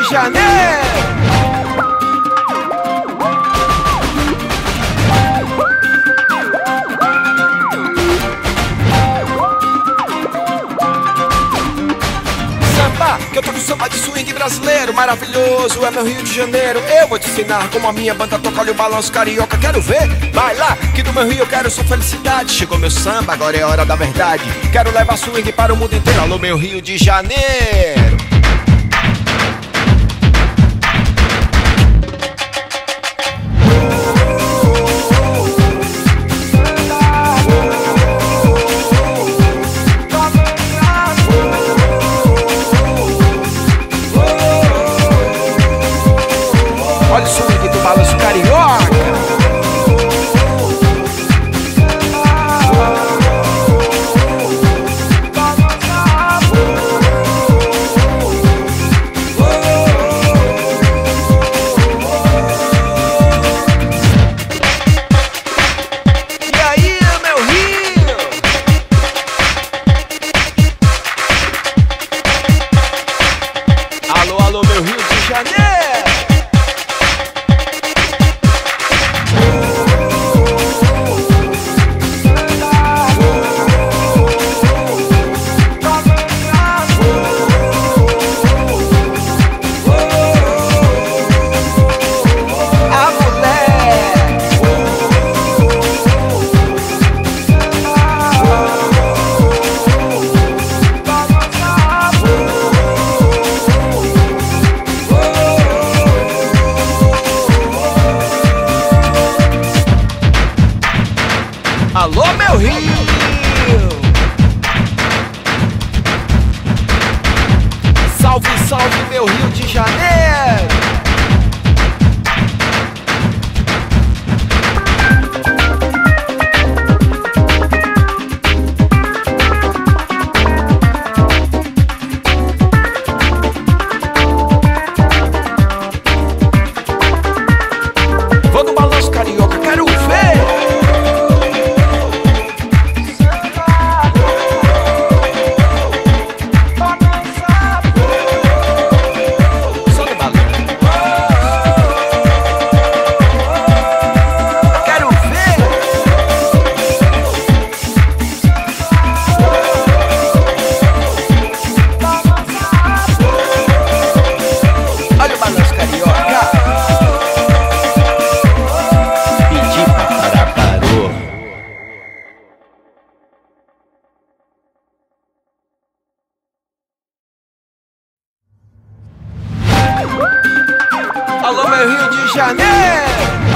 Janeiro. Que eu tô no samba de swing brasileiro, maravilhoso, é meu Rio de Janeiro. Eu vou te ensinar como a minha banda toca, olha o balanço carioca, quero ver? Vai lá, que do meu Rio eu quero só felicidade. Chegou meu samba, agora é hora da verdade. Quero levar swing para o mundo inteiro, alô meu Rio de Janeiro. Olha o swing do balanço carioca. E aí, meu Rio? Alô, alô, meu Rio de Janeiro. Alô, meu Rio! Salve, salve, meu Rio de Janeiro! Vou no balanço carioca, quero ver! Alô, meu Rio de Janeiro!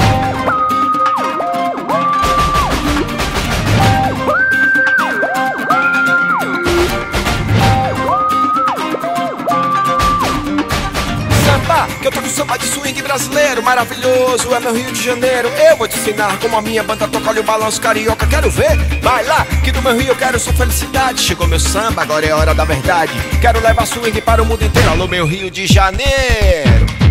Samba, que eu tô no samba de swing brasileiro, maravilhoso, é meu Rio de Janeiro. Eu vou te ensinar como a minha banda toca, olha o balanço carioca, quero ver? Vai lá, que do meu Rio eu quero só felicidade. Chegou meu samba, agora é hora da verdade. Quero levar swing para o mundo inteiro, alô meu Rio de Janeiro.